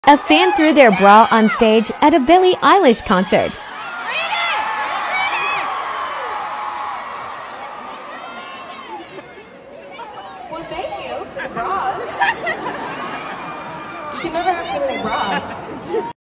A fan threw their bra on stage at a Billie Eilish concert. Well, thank you for the bras. You can never have too many bras.